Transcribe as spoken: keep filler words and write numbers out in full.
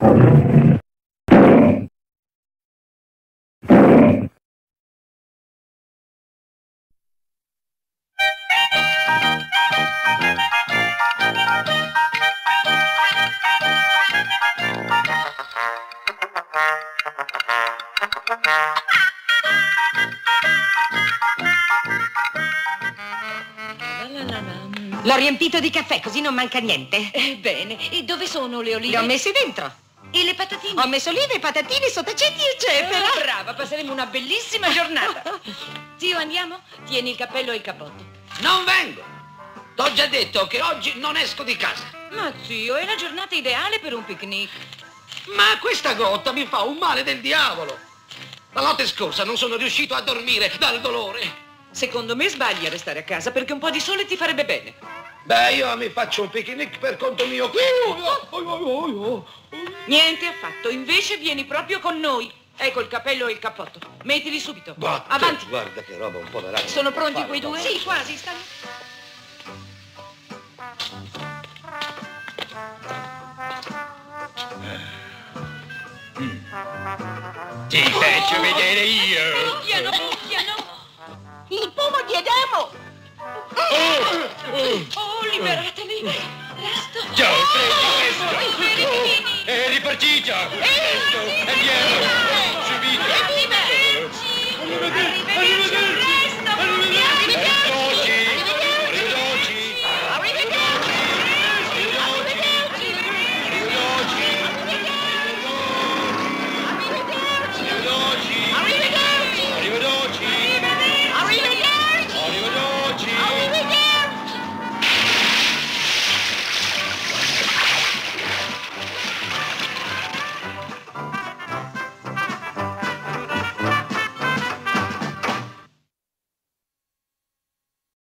L'ho riempito di caffè, così non manca niente. Eh, bene. E dove sono le olive? Le ho messe dentro. E le patatine? Ho messo olive, patatine, sottaceti, eccetera. Oh, brava, passeremo una bellissima giornata. Zio, andiamo? Tieni il cappello e il cappotto. Non vengo. T'ho già detto che oggi non esco di casa. Ma zio, è la giornata ideale per un picnic. Ma questa gotta mi fa un male del diavolo. La notte scorsa non sono riuscito a dormire dal dolore. Secondo me sbagli a restare a casa perché un po' di sole ti farebbe bene. Beh, io mi faccio un picnic per conto mio qui. Niente affatto, invece vieni proprio con noi. Ecco il cappello e il cappotto. Mettili subito. Batte, Avanti. Guarda che roba un po' da ragazzo. Sono pronti quei due? Sì, quasi, stanno. Ti faccio vedere io. Picchiano, picchiano. Il pomo di Edemo! Oh, liberateli. Resto. Già, prendi questo. Vieni, vieni. E ripartita. Presto, andiamo. Subito. Arrivederci. Arrivederci.